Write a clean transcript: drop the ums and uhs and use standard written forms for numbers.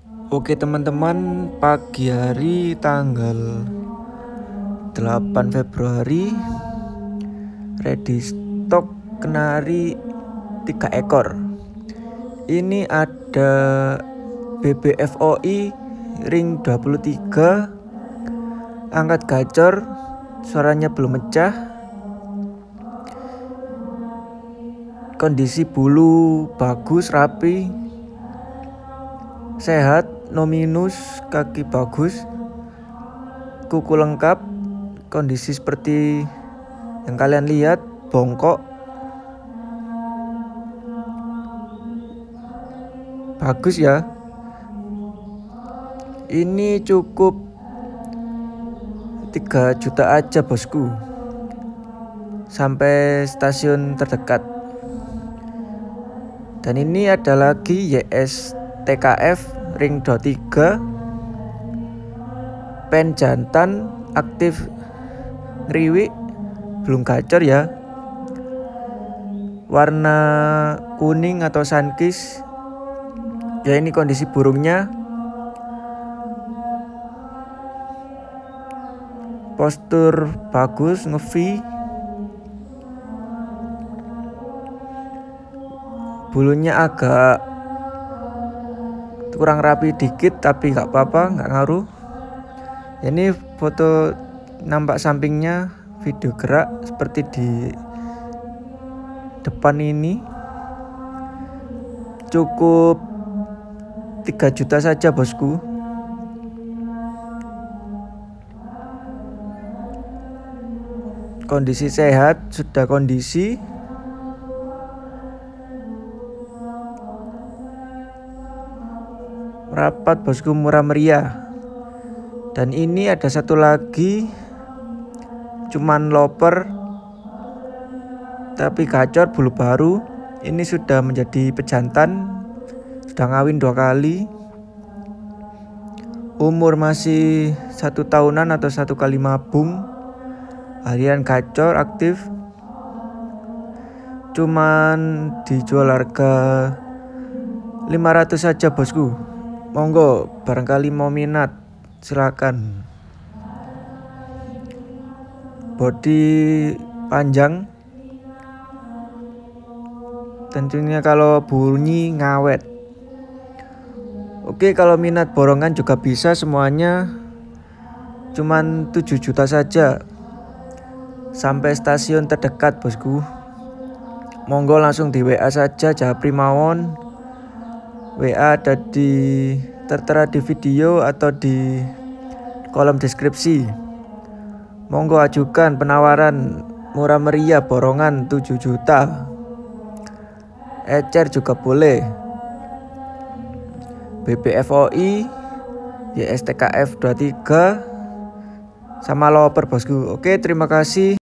Oke teman-teman, pagi hari tanggal 8 Februari ready stock kenari 3 ekor. Ini ada BBFOI ring 23, angkat gacor, suaranya belum mecah, kondisi bulu bagus, rapi, sehat, no minus, kaki bagus, kuku lengkap, kondisi seperti yang kalian lihat, bongkok, bagus ya. Ini cukup 3 juta aja bosku, sampai stasiun terdekat. Dan ini ada lagi YS TKF ring 23, pen jantan, aktif, ngeriwik, belum gacor ya, warna kuning atau sunkist ya. Ini kondisi burungnya, postur bagus, nge-V, bulunya agak kurang rapi dikit tapi gak apa-apa, gak ngaruh. Ini foto nampak sampingnya, video gerak seperti di depan ini. Cukup 3 juta saja bosku. Kondisi sehat, sudah kondisi. Rapat bosku, murah meriah. Dan ini ada satu lagi, cuman loper tapi gacor, bulu baru. Ini sudah menjadi pejantan, sudah ngawin 2 kali, umur masih 1 tahunan atau 1 kali mabung, harian gacor, aktif. Cuman dijual harga 500 saja bosku. Monggo barangkali mau minat, silakan. Bodi panjang, tentunya kalau bunyi ngawet. Oke, kalau minat borongan juga bisa semuanya, cuman 7 juta saja sampai stasiun terdekat bosku. Monggo langsung di WA saja, japri mawon. WA ada tertera di video atau di kolom deskripsi. Monggo ajukan penawaran murah meriah, borongan 7 juta. Ecer juga boleh. BBFOI, YSTKF 23 sama loper bosku. Oke, terima kasih.